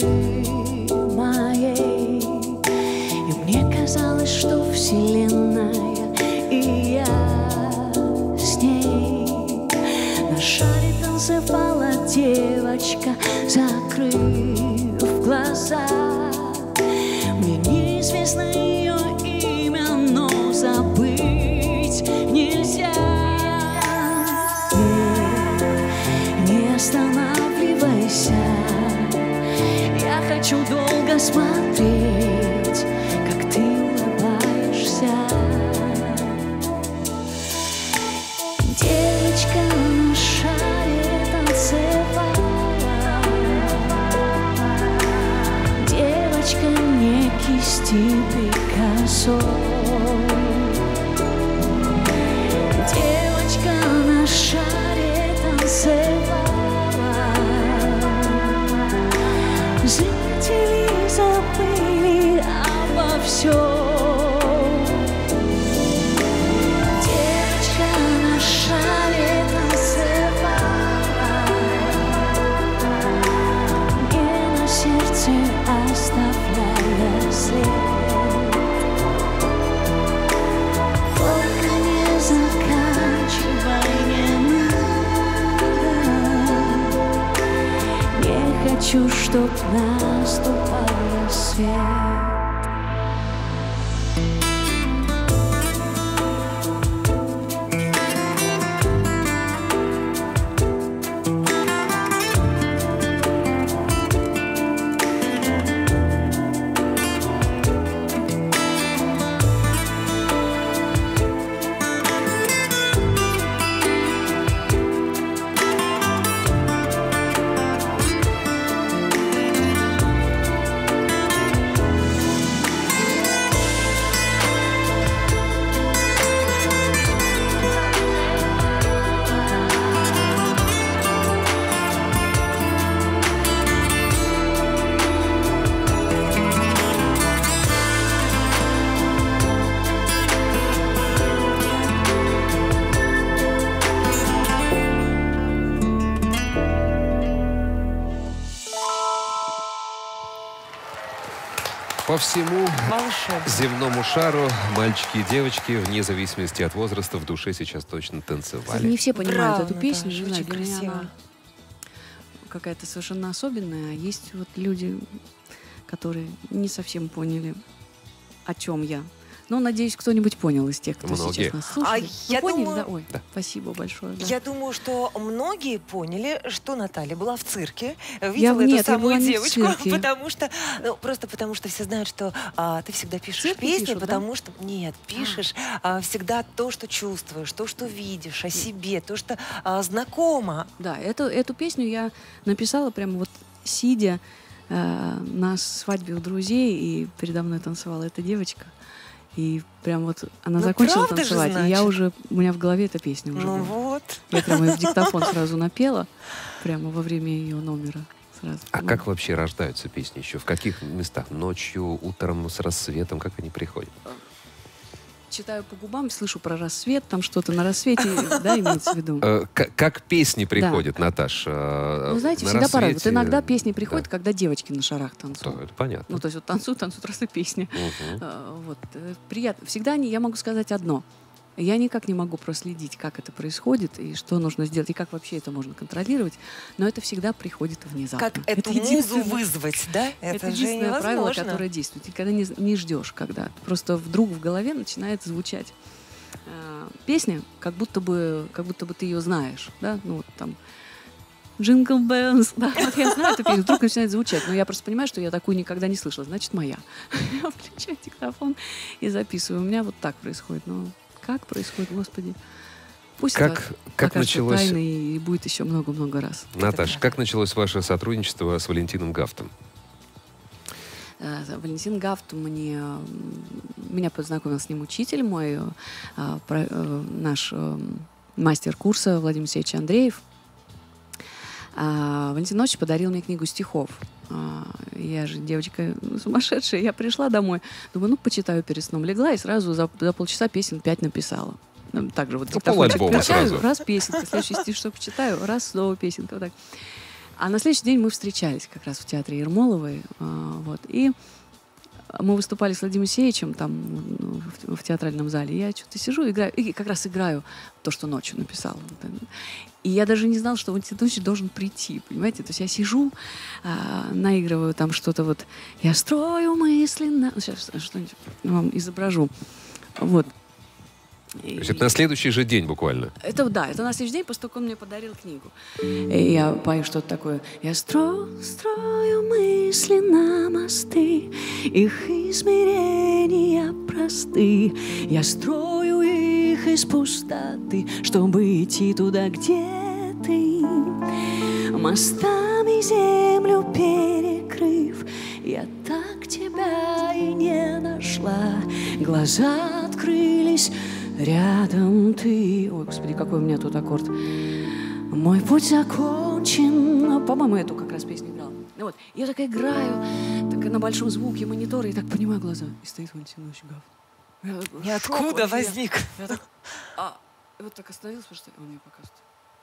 моей, и мне казалось, что вселенная и я с ней. На шаре танцевала девочка, закрыв глаза. Мне неизвестно ее имя, но забыть нельзя. Нет, не останавливайся, я хочу долго смотреть, как ты улыбаешься. Девочка на шаре танцевала, кисти Пикассо. Девочка на шаре танцевала, зрители забыли обо всем. Девочка на шаре танцевала, не на сердце оставляя след. Только не заканчивай, не надо. Не хочу, чтоб наступал рассвет. По всему Волшебно. земному шару мальчики и девочки, вне зависимости от возраста, в душе сейчас точно танцевали. Не все понимают Браво, эту песню, Наташа, не знаю, очень для меня красиво. она какая-то совершенно особенная. А есть вот люди, которые не совсем поняли, о чем я. Но, надеюсь, кто-нибудь понял из тех, кто Многие. сейчас нас слушает. А Вы я поняли, думаю- да? Ой, Да. спасибо большое. да. Я думаю, что многие поняли, что Наталья была в цирке, Я видела в- эту нет, я самую была не в девочку, цирке. потому что, ну, просто потому что все знают, что а, ты всегда пишешь Цирке песни, пишут, да? потому что, нет, пишешь а, всегда то, что чувствуешь, то, что видишь о себе, то, что а, знакомо. Да, эту, эту песню я написала прямо вот сидя э, на свадьбе у друзей, и передо мной танцевала эта девочка. И прям вот она Ну, закончила правда же, танцевать, и я значит? уже, у меня в голове эта песня уже Ну была. вот. Я прямо ее в диктофон сразу напела, прямо во время ее номера. Сразу. А Ну, как вообще рождаются песни еще? В каких местах? Ночью, утром, с рассветом? Как они приходят? читаю по губам, слышу про рассвет, там что-то на рассвете, да, имеется в виду. Э, к- Как песни приходят, Наташ? э, Ну, знаете, на всегда по-разному. Вот рассвете? иногда песни приходят, Да. когда девочки на шарах То, танцуют. это понятно. Ну, то есть вот танцуют, танцуют, просто песня. Мгм. А, Вот. э, Приятно. Всегда они, я могу сказать одно. Я никак не могу проследить, как это происходит и что нужно сделать, и как вообще это можно контролировать, но это всегда приходит внезапно. Как эту Это музу единственное- вызвать, да? Это, Это, же единственное правило, невозможно. которое действует. Ты когда не, не ждешь, когда просто вдруг в голове начинает звучать э, песня, как будто бы, как будто бы ты ее знаешь, да, ну вот там Jingle Bells, да, вот я знаю эту песню, вдруг начинает звучать, но я просто понимаю, что я такую никогда не слышала, значит, моя. Я включаю диктофон и записываю. У меня вот так происходит, но как происходит, Господи. Пусть Как, это как окажется началось, тайной и будет еще много-много раз. Наташ, как началось ваше сотрудничество с Валентином Гафтом? Э, Валентин Гафт мне, м, меня познакомил с ним учитель мой, э, а, про- э, наш э, мастер курса Владимир Алексеевич Андреев. А, Валентин Ильич подарил мне книгу стихов. А, Я же девочка сумасшедшая. Я пришла домой, думаю, ну, почитаю перед сном. Легла и сразу за, за полчаса песен пять написала. Ну, также вот Ну, диктофончик полальбома включаю, сразу. раз песенка, следующий стишок читаю, раз снова песенка. Вот так. А на следующий день мы встречались как раз в театре Ермоловой. а, Вот, и мы выступали с Владимиром Алексеевичем там ну, в, в театральном зале. Я что-то сижу, играю, и как раз играю то, что ночью написала. И я даже не знала, что Валентин Ильич должен прийти, понимаете? То есть я сижу, а, наигрываю там что-то вот. Я строю мысленно... Сейчас что-нибудь вам изображу. Вот. То есть это на следующий же день буквально. Это да, это на следующий день, после того, как он мне подарил книгу. И я пою что-то такое. Я строю, строю мысли на мосты, их измерения просты. Я строю их из пустоты, чтобы идти туда, где ты. Мостами землю перекрыв, Я так тебя и не нашла. Глаза открылись, рядом ты. Ой, господи, какой у меня тут аккорд. Мой путь закончен. По-моему, я эту как раз песню играла. Ну вот, я так играю, так на большом звуке монитора, и так понимаю глаза. И стоит Валентин Щегов. Ниоткуда возник. Я так, а, и вот так остановился, потому что он мне показывает.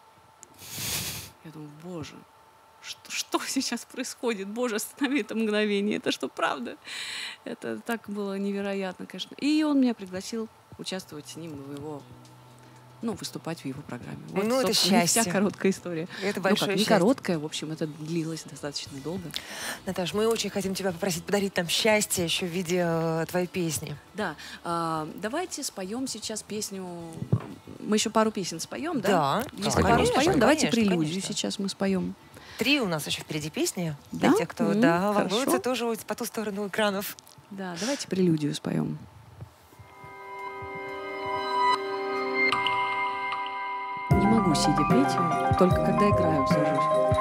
Я думаю, боже, что, что сейчас происходит? Боже, останови это мгновение. Это что, правда? Это так было невероятно, конечно. И он меня пригласил участвовать с ним в его, ну, выступать в его программе. Вот, ну, это счастье. Вся короткая история. Это ну, большое как, не счастье. короткая, в общем, это длилось достаточно долго. Наташ, мы очень хотим тебя попросить подарить нам счастье еще в виде э, твоей песни. Да, а, давайте споем сейчас песню. Мы еще пару песен споем, да? Да. Если да, пару конечно, споем, давайте конечно, прелюдию конечно. сейчас мы споем. Три у нас еще впереди песни. Да? Для тех, кто М, да, хорошо. волнуется тоже вот по ту сторону экранов. Да, давайте прелюдию споем. Не могу сидя петь ее, только когда играю, сажусь.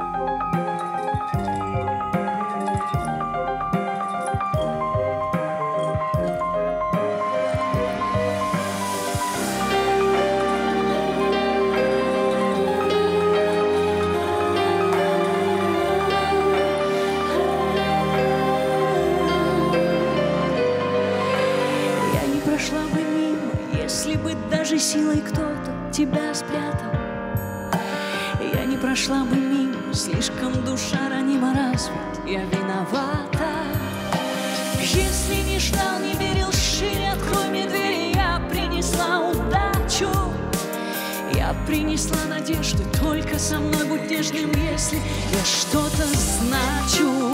Я не прошла бы мимо, если бы даже силой кто-то тебя спрятал. Я не прошла бы мимо, слишком душа ранима развит, я виновата. Если не ждал, не верил, шире открой мне двери. Я принесла удачу, я принесла надежду. Только со мной будь нежным, если я что-то значу.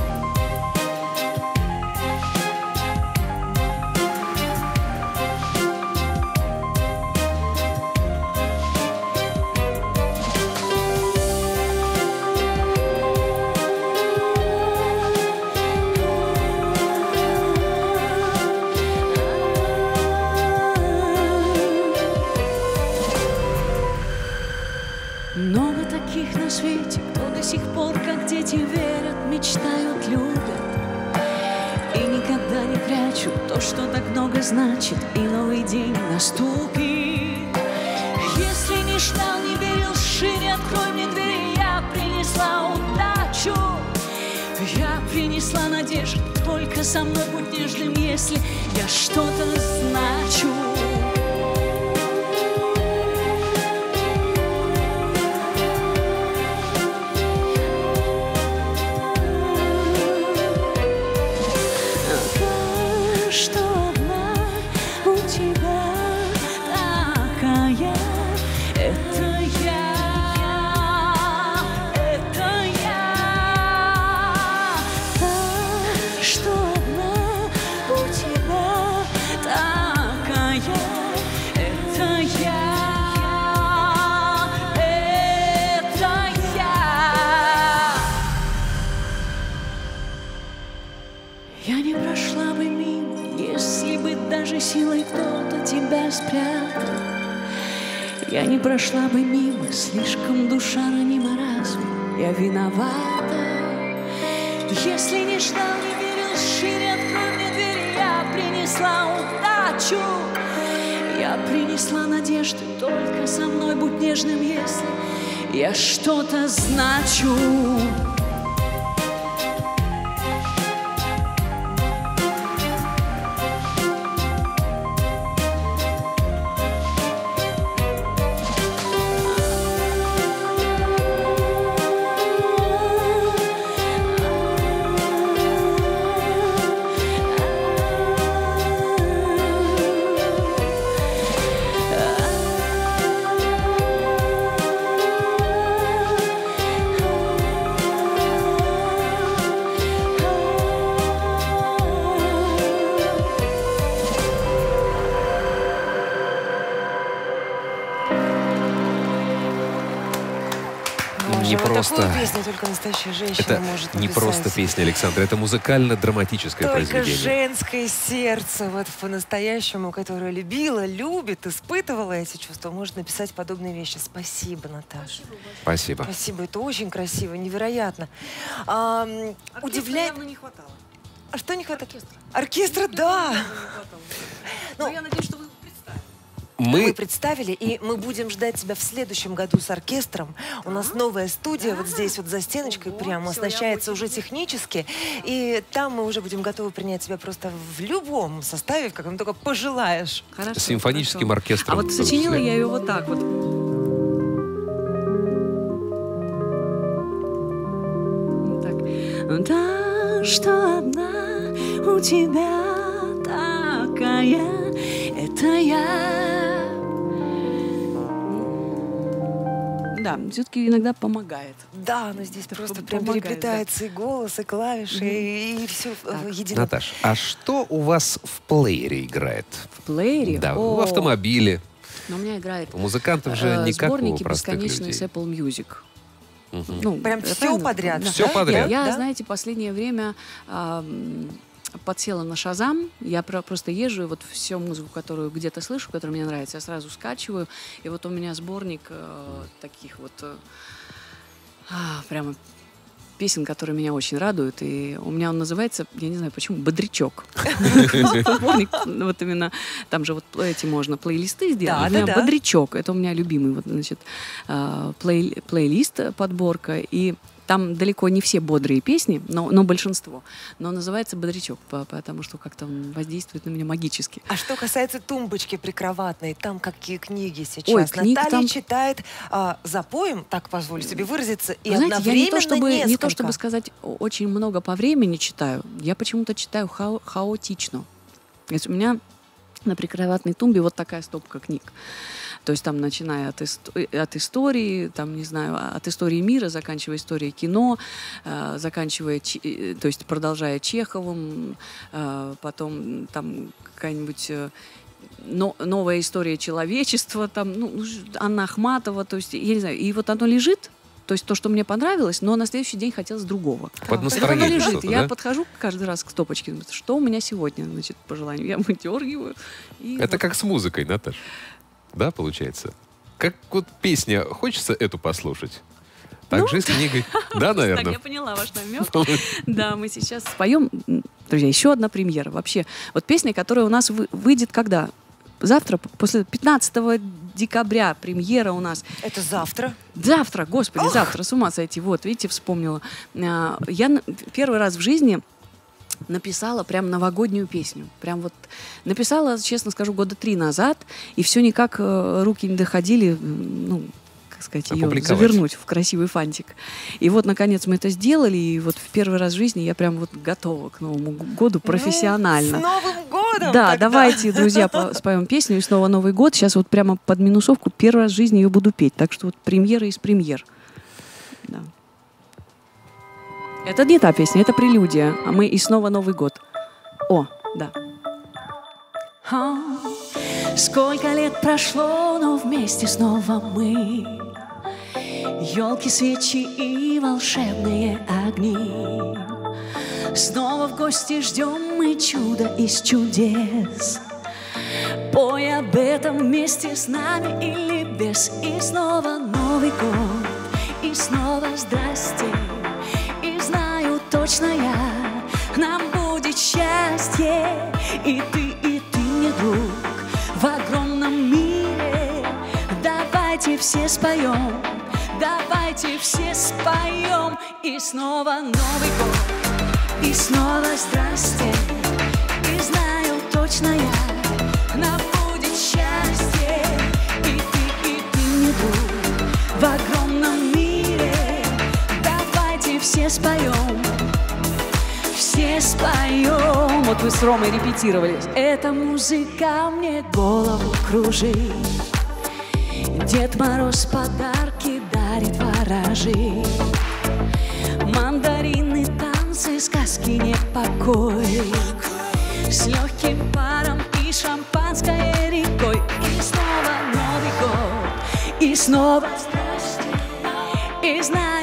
Много таких на свете, кто до сих пор, как дети, верят, мечтают, любят и никогда не прячут то, что так много значит, и новый день наступит. Если не ждал, не верил, шире открой мне двери. Я принесла удачу, я принесла надежду. Только со мной будь нежным, если я что-то значу. Что одна у тебя такая, это я, это я. Та, что одна у тебя такая, это я, это я. Я не прошла бы мимо, если бы даже силой кто-то тебя спрятал. Я не прошла бы мимо, слишком душа ранима разве я виновата. Если не ждал, не верил, шире открой мне двери. Я принесла удачу, я принесла надежды. Только со мной будь нежным, если я что-то значу. просто... Такую песню только настоящая женщина Это может не написать. просто песня, Александра, это музыкально-драматическое Только произведение. женское сердце, вот по-настоящему, которое любила, любит, испытывала эти чувства, может написать подобные вещи. Спасибо, Наташа. Спасибо. Спасибо, это очень красиво, невероятно. А, удивляет... явно не хватало. А что не хватает? Оркестра. Оркестра, да. Но Ну, я надеюсь, что вы представите. Мы Мы... представили, и мы будем ждать тебя в следующем году с оркестром. У нас новая студия вот здесь, вот за стеночкой Ого, прямо, всё, я оснащается очень уже технически. И там мы уже будем готовы принять тебя просто в любом составе, в каком только пожелаешь. Хорошо, С симфоническим хорошо. оркестром. А вот в том сочинила числе. я ее вот так вот. Так. Та, что одна у тебя такая, это я. Да, все-таки иногда помогает. Да, но здесь просто прям помогает, переплетается и голос, и клавиши, и, и все едино. Наташ, а что у вас в плеере играет? В плеере? Да, О, в автомобиле. Но у меня играет У музыкантов же э, не как у сборники простых бесконечные людей. с Apple Music. Мгм. Ну, Прям я все правильно подряд. помню? Всё да? подряд. Я, Да? знаете, последнее время ам, подсела на Шазам. Я про- просто езжу, и вот всю музыку, которую где-то слышу, которая мне нравится, я сразу скачиваю. И вот у меня сборник э, таких вот э, а, прямо песен, которые меня очень радуют. И у меня он называется, я не знаю почему, «Бодрячок». Сборник, вот именно, там же вот эти можно плейлисты сделать. Да, У меня да, да. «Бодрячок». Это у меня любимый, вот, значит, э, плей- плейлист, подборка. И там далеко не все бодрые песни, но, но большинство. Но называется «Бодрячок», по- потому что как-то он воздействует на меня магически. А что касается тумбочки прикроватной, там какие книги сейчас? Ой, книг Наталья там- читает а, за поем, так позволю себе выразиться, и Вы знаете, я одновременно не то, чтобы, несколько. не то чтобы сказать о- очень много по времени читаю, я почему-то читаю хао- хаотично. То есть у меня на прикроватной тумбе вот такая стопка книг. То есть там, начиная от, ист- от истории, там, не знаю, от истории мира, заканчивая историей кино, э, заканчивая, Че- э, то есть продолжая Чеховым, э, потом там какая-нибудь э, но- новая история человечества, там, ну, ну, ж- Анна Ахматова, то есть, я не знаю, и вот оно лежит, то есть то, что мне понравилось, но на следующий день хотелось другого. Под Вот оно настроение лежит. что-то, Я да? подхожу каждый раз к стопочке, думаю, что у меня сегодня, значит, по желанию. Я выдергиваю. И Это вот. как с музыкой, Наташ. Да, получается? Как вот песня, хочется эту послушать? Так же и с книгой. Да, Так, я наверное? поняла ваш намек. Да, мы сейчас споем. М, Друзья, еще одна премьера. Вообще, вот песня, которая у нас вы- выйдет когда? Завтра, после пятнадцатого декабря премьера у нас. Это завтра. Завтра, господи, Ох! завтра, с ума сойти. Вот, видите, вспомнила. А, Я на- первый раз в жизни написала прям новогоднюю песню. Прям вот написала, честно скажу, года три назад, и все никак э, руки не доходили, м, ну, как сказать, ее Опубликовать. завернуть в красивый фантик. И вот, наконец, мы это сделали, и вот в первый раз в жизни я прям вот готова к Новому году профессионально. Ну, с Новым годом! Да, тогда. давайте, друзья, по- споем песню, и снова Новый год. Сейчас вот прямо под минусовку первый раз в жизни ее буду петь. Так что вот премьера из премьер. Да. Это не та песня, это прелюдия. А мы и снова Новый год. О, да. А, сколько лет прошло, но вместе снова мы. Елки, свечи и волшебные огни. Снова в гости ждем мы чудо из чудес. Пой об этом вместе с нами или без. И снова Новый год, и снова здрасте. И знаю точно я, нам будет счастье. И ты, и ты мне друг в огромном мире. Давайте все споем, давайте все споем. И снова Новый год, и снова здрасте. И знаю точно я, нам будет счастье. И ты, и ты мне друг в огромном мире. Давайте все споем, все споем. Вот вы с Ромой репетировали. Эта музыка мне голову кружит. Дед Мороз подарки дарит, ворожит. Мандарины, танцы, сказки, непокой. С легким паром и шампанское рекой. И снова Новый год, и снова здрасте. И знаю точно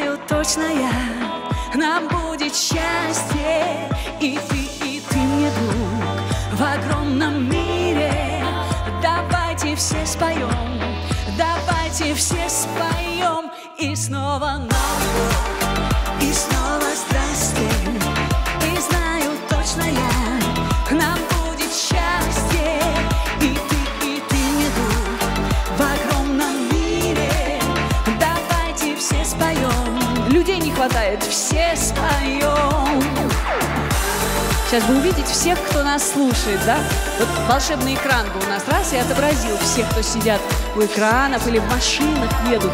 точная, нам будет счастье. И ты, и ты мне друг в огромном мире. Давайте все споем, давайте все споем. И снова Новый год, и снова здрасте. И знаю точно я, нам будет счастье. И ты, и ты мне друг в огромном мире. Давайте все споем. Людей не хватает, все споем. Сейчас будем видеть всех, кто нас слушает, да? Вот волшебный экран бы у нас раз и отобразил всех, кто сидят у экранов или в машинах едут.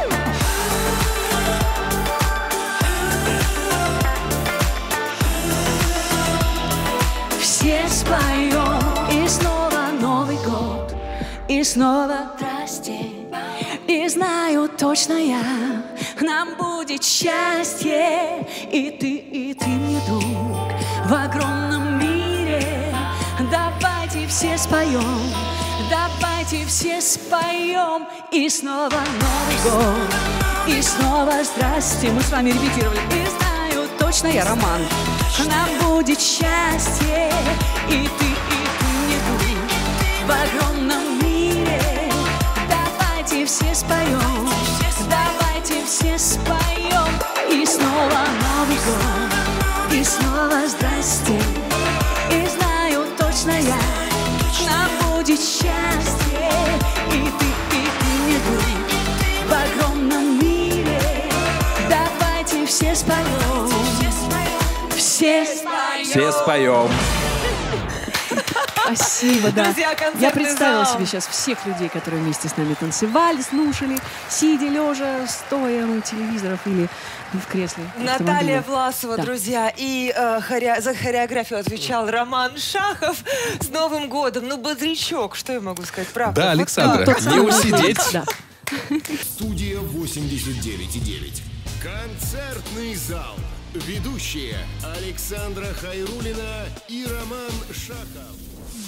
Все споем, и снова Новый год, и снова здрасте. И знаю точно я, нам будет счастье. И ты, и ты мне друг в огромном мире. Давайте все споем, давайте все споем. И снова Новый год, и снова здрасте. Мы с вами репетировали. И знаю точно я, Роман, нам будет счастье. И ты, и ты мне друг в огромном мире. Давайте все споем, давайте все споем. И снова Новый год, и снова здрасте. И знаю точно я, нам будет счастье. И ты, и ты мне друг в огромном мире. Давайте все споем, все споем. Все споем. Спасибо, да. Друзья, Я представила зал. себе сейчас всех людей, которые вместе с нами танцевали, слушали, сидя, лежа, стоя у телевизоров или в кресле. Наталья Власова, Да. друзья. И э, хоре... за хореографию отвечал Роман Шахов. С Новым годом. Ну, бодрячок, что я могу сказать, правда? Да, Вот Александра, так. не усидеть. Да. Студия восемьдесят девять и девять. Концертный зал. Ведущие Александра Хайруллина и Роман Шахов.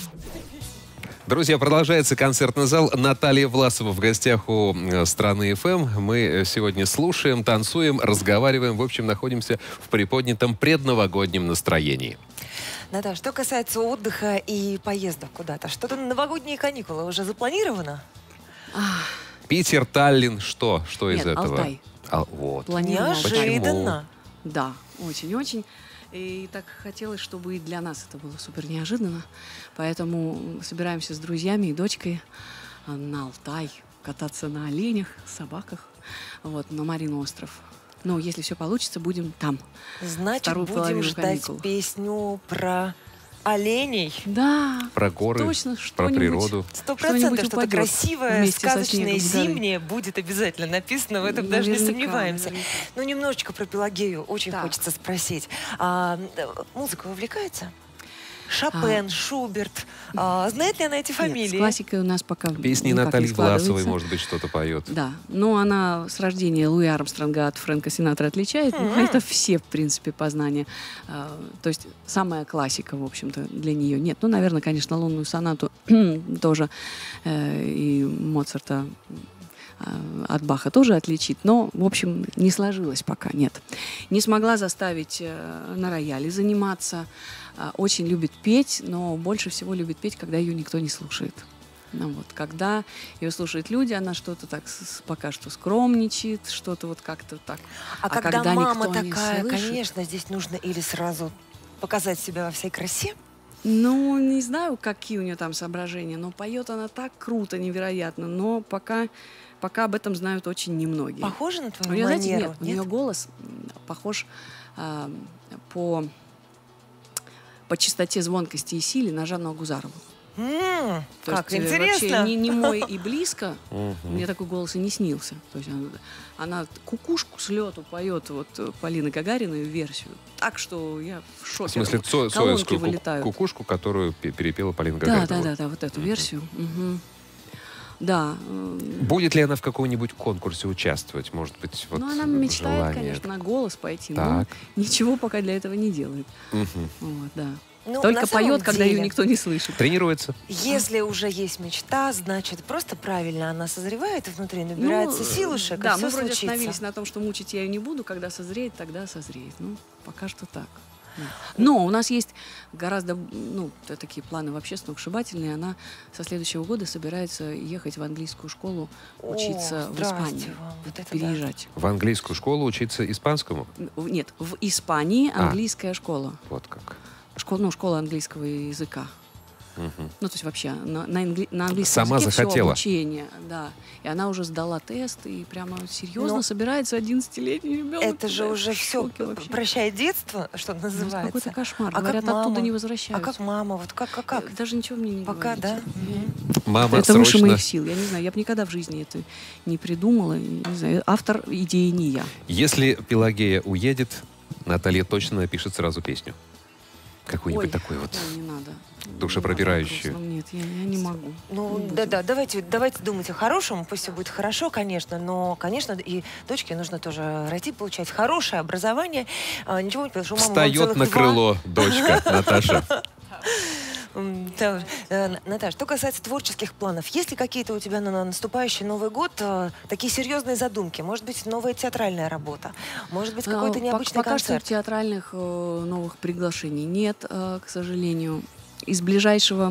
Друзья, продолжается концертный зал. Наталья Власова в гостях у э, Страны эф эм. Мы сегодня слушаем, танцуем, разговариваем. В общем, находимся в приподнятом предновогоднем настроении. Наташа, что касается отдыха и поездок куда-то, что-то на новогодние каникулы уже запланировано? Питер, Таллин, что? Что из Нет, этого? Алтай. А, вот. Планируем Алтай. Неожиданно. Да, очень-очень. И так хотелось, чтобы и для нас это было супер неожиданно. Поэтому собираемся с друзьями и дочкой на Алтай кататься на оленях, собаках, вот, на Марин остров. Но если все получится, будем там. Значит, Вторую будем половину ждать каникул. песню про оленей. Да. Про горы, точно, про что-нибудь. природу. Сто Что-нибудь процентов что-то упадет красивое, вместе со сказочное, снегом с горы. зимнее будет обязательно написано. В этом даже не Наверняка, сомневаемся. наверняка. Ну, немножечко про Пелагею очень Так. хочется спросить. А, э, музыка увлекается? Шопен, Шуберт. А, знает ли она эти Нет, фамилии? с классикой у нас пока Песни никак не Натальи Власовой, складывается. может быть, что-то поет. Да, но она с рождения Луи Армстронга от Фрэнка Синатра отличает. Ну, это все, в принципе, познания. А, то есть самая классика, в общем-то, для нее. Нет, ну, наверное, конечно, лунную сонату тоже э, и Моцарта э, от Баха тоже отличить. Но, в общем, не сложилось пока, нет. Не смогла заставить э, на рояле заниматься. Э, очень любит петь, но больше всего любит петь, когда ее никто не слушает. Ну, вот, когда ее слушают люди, она что-то так с- пока что скромничает, что-то вот как-то так. А, когда, когда мама никто не такая, слышит- конечно, здесь нужно или сразу показать себя во всей красе. Ну, не знаю, какие у нее там соображения, но поет она так круто, невероятно, но пока, пока об этом знают очень немногие. Похоже на У твою нее, знаете, манеру? нет, у нее голос м, похож а, по, по частоте, звонкости и силе на Жанну Агузарову. М, То как есть, э, интересно. Вообще не, не мой и близко. Мне такой голос и не снился. То есть она, она кукушку с лету поет вот э, Полины Гагариной версию. Так что я в В шоке. смысле, цо- Колонки цоевскую ку- вылетают. кукушку, которую пе- перепела Полина Да, Гагарина. да, Вот. да, да, вот эту версию. Мгм. Да. э, Будет ли она в каком-нибудь конкурсе участвовать? Может быть, вот ну, она мечтает, желание? конечно, на голос пойти, Так. но ничего пока для этого не делает. Мгм. Вот, да. Ну, Только на самом поет, когда ее деле, никто не слышит. Тренируется. Если уже есть мечта, значит, просто правильно она созревает внутри, набирается Ну, силушек, да, и все мы вроде случится. остановились на том, что мучить я ее не буду. Когда созреет, тогда созреет. Ну, пока что так. Да. Но у нас есть гораздо, ну, т- такие планы вообще сногсшибательные. Она со следующего года собирается ехать в английскую школу, О, учиться в здрасте Испании, вам. Вот это да. переезжать. В английскую школу учиться испанскому? В- Нет, в Испании А. английская школа. Вот как. Школа, ну, школа английского языка. Мгм. Ну, то есть вообще на, на, англи- на английском Сама языке всё захотела. обучение, да. И она уже сдала тест и прямо серьезно Но собирается одиннадцатилетний ребенок. Это же да, уже в все, шоке вообще. прощай детство, что Ну, называется. какой-то кошмар. А Говорят, как мама? оттуда не А возвращаются. как мама? Вот как, как, как? Даже ничего мне не Пока, говорите. да? Мгм. Мама Это выше срочно... моих сил. Я не знаю, я бы никогда в жизни это не придумала. И, не знаю, автор идеи не я. Если Пелагея уедет, Наталья точно напишет сразу песню. Какую-нибудь Ой, такую вот. ой, не надо. Душепробирающую. Не надо, нет, я, я не могу. Ну, Не буду. да-да, давайте, давайте думать о хорошем, пусть все будет хорошо, конечно, но, конечно, и дочке нужно тоже расти, получать хорошее образование. А, ничего не потому что у мамы вон Встает целых на два. крыло дочка Наташа. М, да, э, Наташ, что касается творческих планов, есть ли какие-то у тебя на на наступающий Новый год э, такие серьезные задумки? Может быть, новая театральная работа? Может быть, какой-то А, необычный пок- Пока концерт? что театральных э, новых приглашений нет, э, к сожалению. Из ближайшего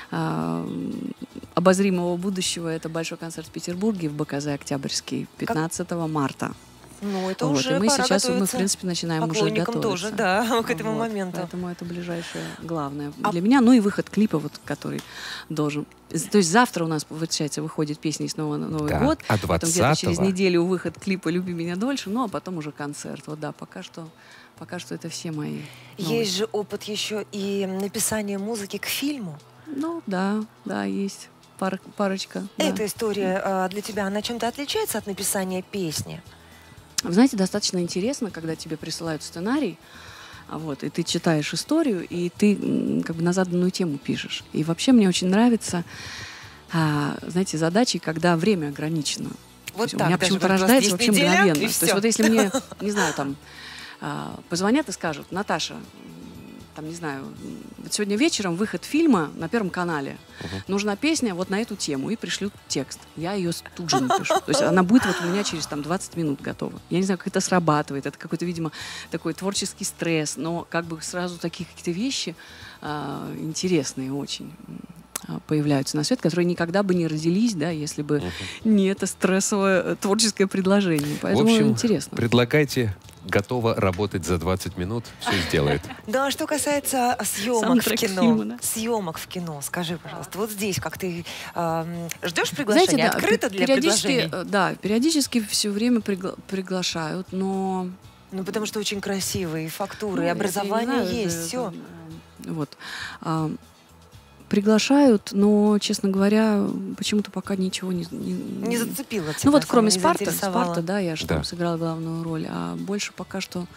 э, обозримого будущего это большой концерт в Петербурге в БКЗ «Октябрьский» пятнадцатого марта. Ну, это Вот, уже и мы пора сейчас, мы, в готовиться. принципе, начинаем уже Поклонникам готовиться. тоже, да, к этому Вот, моменту. Поэтому это ближайшее главное А- для меня. Ну и выход клипа, вот, который должен... То есть завтра у нас, получается, выходит песня и снова на Новый Да, год. а Потом где-то через двадцатого неделю выход клипа «Люби меня дольше», ну а потом уже концерт. Вот да, пока что, пока что это все мои Есть новости. же опыт еще и написания музыки к фильму. Ну да, да, есть пар, парочка. да. Эта история э, для тебя, она чем-то отличается от написания песни? Вы знаете, достаточно интересно, когда тебе присылают сценарий, а вот, и ты читаешь историю, и ты м, как бы на заданную тему пишешь. И вообще мне очень нравится, а, знаете, задачи, когда время ограничено. То Вот есть у так меня даже почему-то вот у нас рождается есть вообще неделя, мгновенно. и То есть всё. вот если мне, не знаю, там, а, позвонят и скажут: Наташа, м, там, не знаю, м, вот сегодня вечером выход фильма на Первом канале, нужна песня вот на эту тему, и пришлют текст. Я ее с- тут же напишу. То есть она будет вот у меня через там двадцать минут готова. Я не знаю, как это срабатывает. Это какой-то, видимо, такой творческий стресс, но как бы сразу такие какие-то вещи а, интересные очень а, появляются на свет, которые никогда бы не родились, да, если бы не это стрессовое э, творческое предложение. В Поэтому общем, интересно. предлагайте, готова работать за двадцать минут, все сделает. Ну, а что касается съемок в Саундтрек кино, фильма, да. съемок в кино, скажи, пожалуйста, вот здесь как ты эм, ждешь приглашения? Знаете, да, Открыто пе- для периодически, предложений? э, да, периодически все время пригла- приглашают, но Ну, потому что очень красивые фактуры, Ну, и это, образование я не знаю, есть, это, все. это, Вот. А, приглашают, но, честно говоря, почему-то пока ничего не... Не, Не зацепило тебя, Ну вот особо кроме не Спарта, заинтересовало. Спарта, да, я же Да. там сыграла главную роль, а больше пока что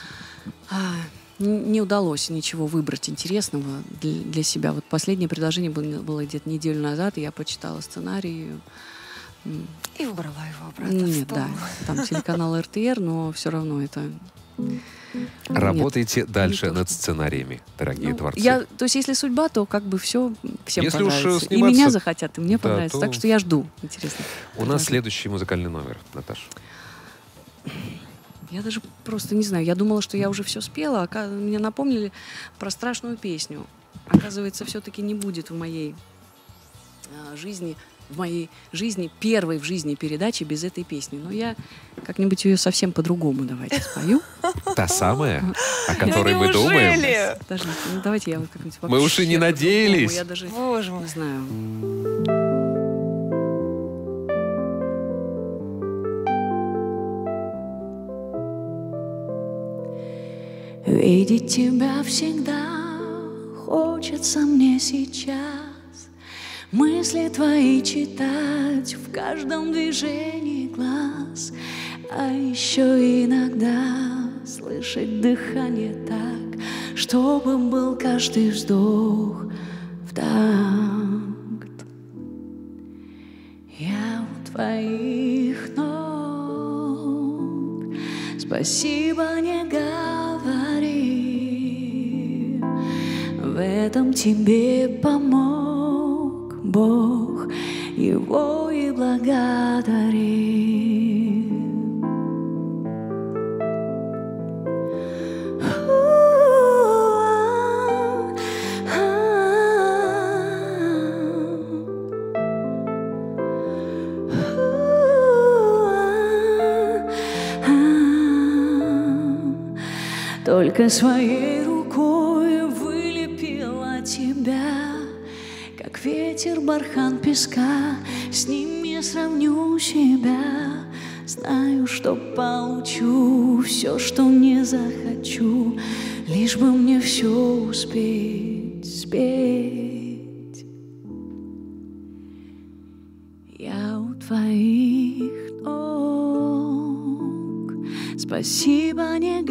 а, н- не удалось ничего выбрать интересного для, для себя. Вот последнее предложение было, было где-то неделю назад, и я почитала сценарий. М, И убрала его обратно в Нет, стол. да, там телеканал эр тэ эр, но все равно это... Работайте Нет, дальше не то, над что- сценариями, дорогие Ну, творцы. я, то есть, если судьба, то как бы все всем Если уж, э, понравится. И сниматься, меня захотят, и мне да, понравится. то Так что я жду. Интересно. У нас следующий музыкальный номер, Наташа. Я даже просто не знаю. Я думала, что я уже все спела, а ока- мне напомнили про страшную песню. Оказывается, все-таки не будет в моей а, жизни, в моей жизни, первой в жизни передачи без этой песни. Но я как-нибудь ее совсем по-другому давайте спою. Та самая, о которой мы Неужели? думаем. Подождите, ну давайте я вот как-нибудь Мы уж и не вообще по-другому. надеялись. Я даже Боже мой. не знаю. Видеть тебя всегда хочется мне сейчас. Мысли твои читать в каждом движении глаз. А еще иногда слышать дыхание так, чтобы был каждый вздох в такт. Я у твоих ног, спасибо не говори. этом тебе помог Бог, его и благодари. Только своей рукой вылепила тебя, как ветер бархан песка. С ним я сравню себя, знаю, что получу все, что не захочу, лишь бы мне все успеть спеть. Я у твоих ног, спасибо не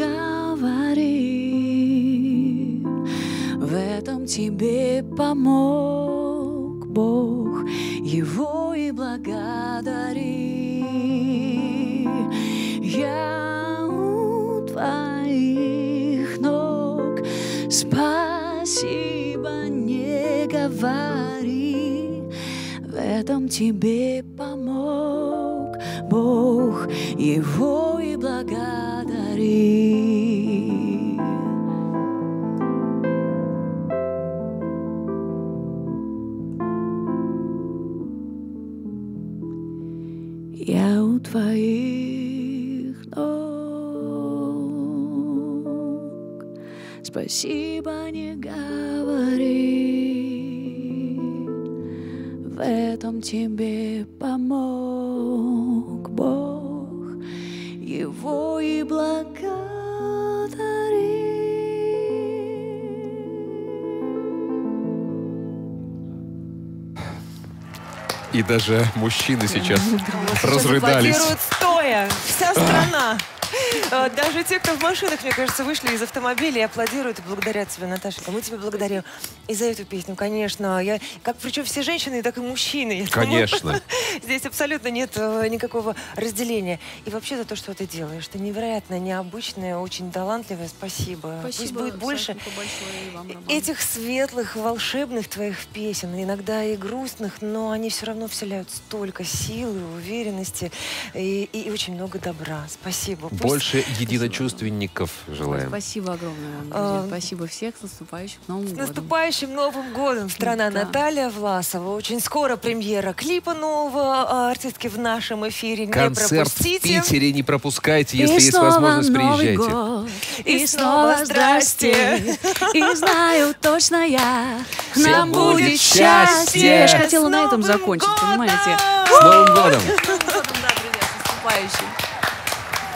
говори, в этом тебе помог Бог, его и благодари. Я у твоих ног, спасибо не говори, в этом тебе помог Бог, его и благодари. Я у твоих ног, спасибо не говори, в этом тебе помог Бог, его и благодари. И даже мужчины сейчас разрыдались. Аплодируют стоя. Вся страна. Даже те, кто в машинах, мне кажется, вышли из автомобиля и аплодируют и благодарят тебя, Наташенька. Мы тебе благодарим и за эту песню, конечно. Я, как причем все женщины, так и мужчины. Конечно. Здесь абсолютно нет никакого разделения. И вообще за то, что ты делаешь. Ты невероятно необычная, очень талантливая. Спасибо. Спасибо. Пусть будет больше Вам, этих светлых, волшебных твоих песен. Иногда и грустных, но они все равно вселяют столько силы, уверенности и, и очень много добра. Спасибо. Пусть... Больше единочувственников желаем. Спасибо огромное вам, друзья. А... Спасибо всех. С наступающим Новым с годом. С наступающим Новым годом. Страна да. Наталья Власова. Очень скоро премьера клипа нового артистки в нашем эфире. Не Концерт пропустите. в Питере не пропускайте, если и есть возможность, приезжайте. Год, и, и снова здрасте. И знаю точно я, нам будет счастье. Я же хотела на этом закончить, понимаете? С Новым годом! С Новым годом, да, друзья, с наступающим.